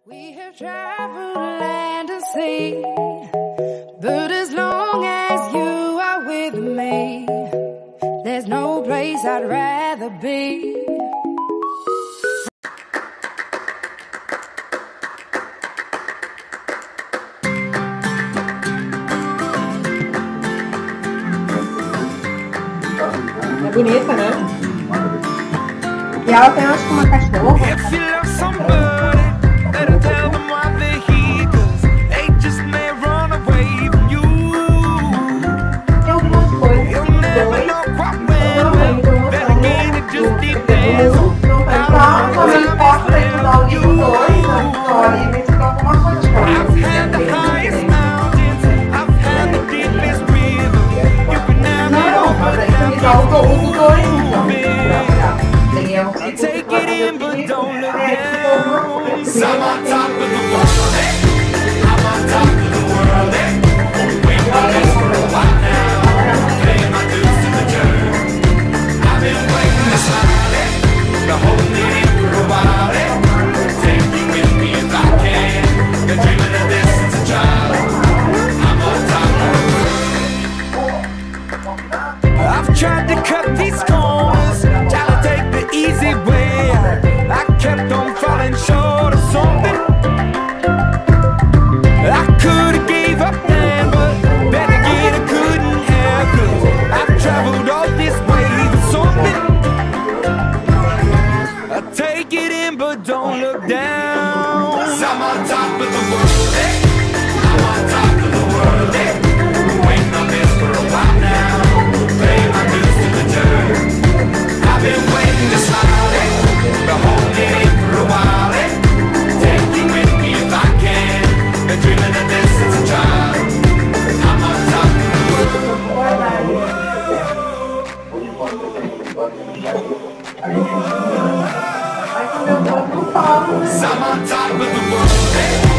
We have traveled land and sea, but as long as you are with me, there's no place I'd rather be. É bonita, né? E ela tem, acho que, uma cachorra. Take it in, but don't look down. I'm on top of the world, eh? I'm on top of the world, eh? Wait my best for a while now. Paying my dues to the dirt. I've been waiting to smile, eh? To hold it in for a while, eh? Take you with me if I can. Been dreaming of this since a child. I'm on top of the world. I've tried to cut these corners, try to take the easy way. I kept on falling short of something. I could've gave up then, but then again I couldn't have, 'cause I've traveled all this way for something. I take it in, but don't look down. 'Cause I'm on top of the world, eh? I'm on top of the world, eh? Waiting on this for a while now. Paying my dues to the dirt. I've been waiting to smile, eh? To hold it in for a while, eh? Take you with me if I can. Been dreaming of this since a child. I'm on top of the world. I'm on top of the world, eh?